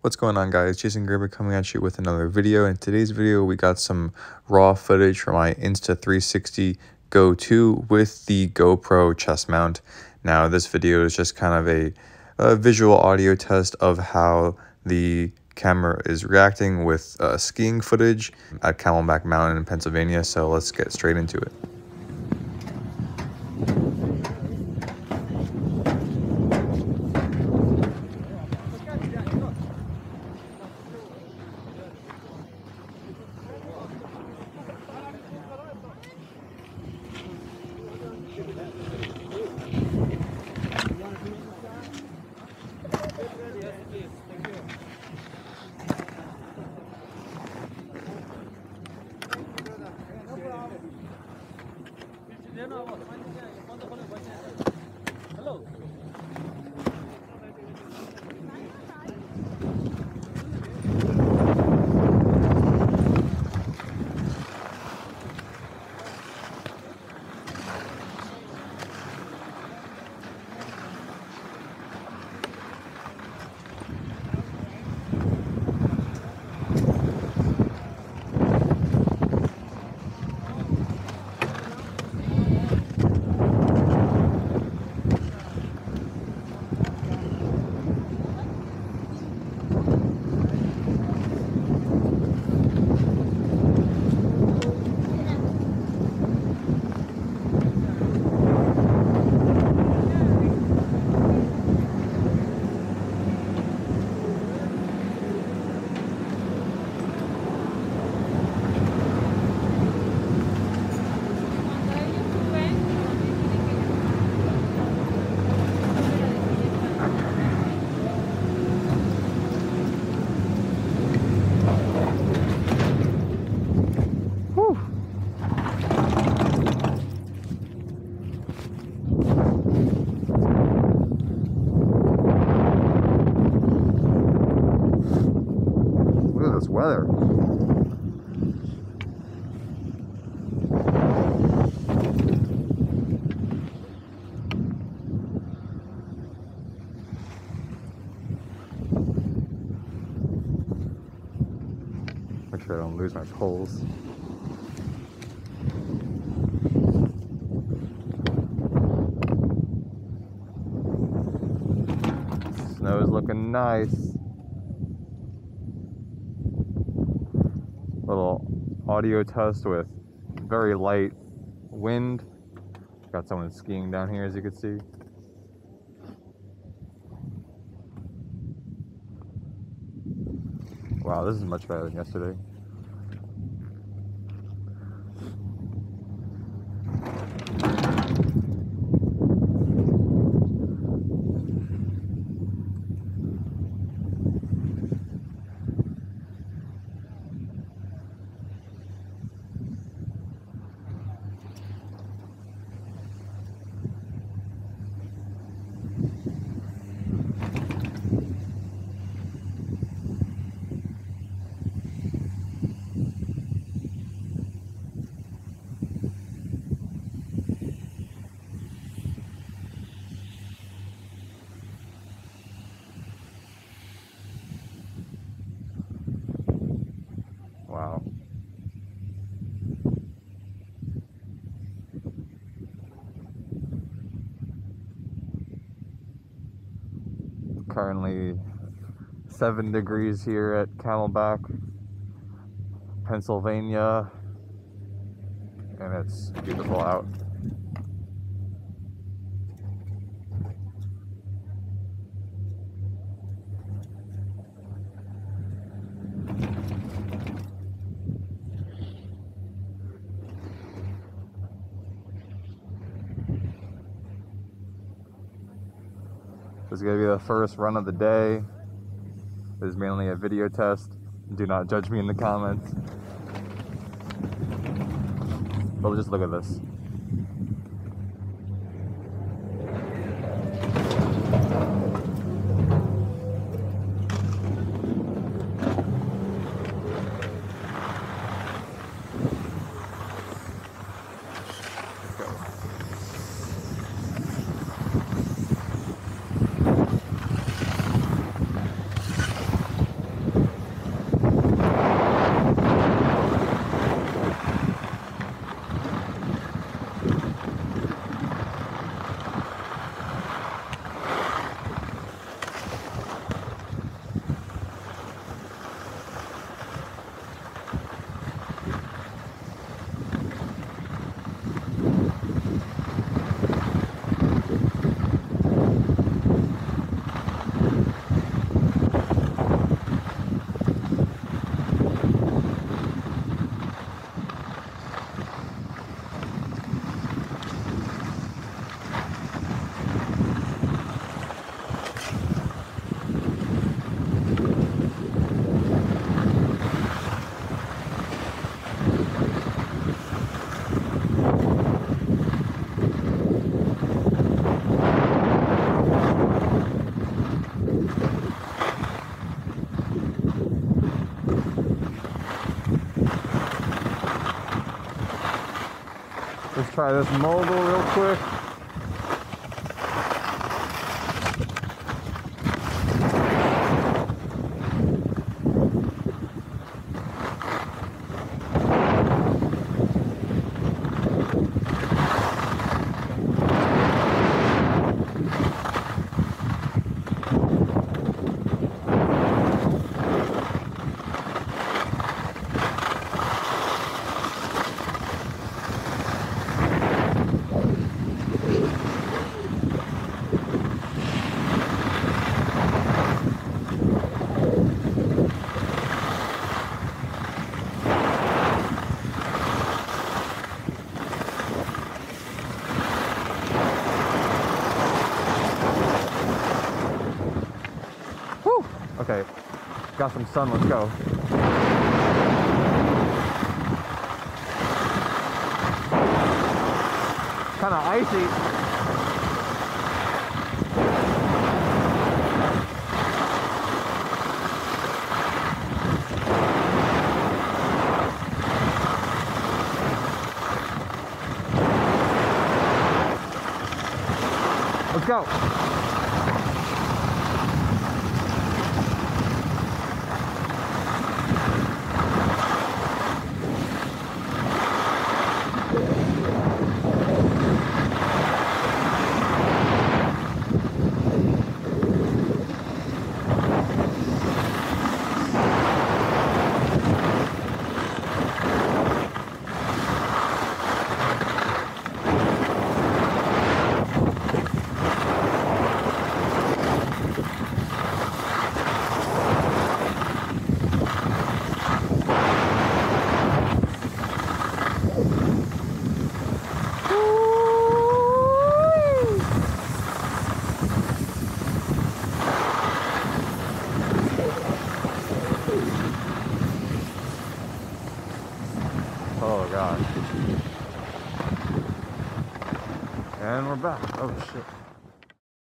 What's going on, guys? Jason Gerber coming at you with another video. In today's video, we got some raw footage from my Insta360 Go2 with the GoPro chest mount. Now, this video is just kind of a visual audio test of how the camera is reacting with skiing footage at Camelback Mountain in Pennsylvania. So let's get straight into it. Hello. Weather. Make sure I don't lose my poles. Snow is looking nice. Little audio test with very light wind. Got someone skiing down here, as you can see. Wow, this is much better than yesterday. Wow. Currently 7 degrees here at Camelback, Pennsylvania, and it's beautiful out. This is going to be the first run of the day. This is mainly a video test. Do not judge me in the comments. But just look at this. Try this mogul real quick. Okay, got some sun, let's go. Kind of icy. Let's go. Oh gosh. And we're back. Oh shit.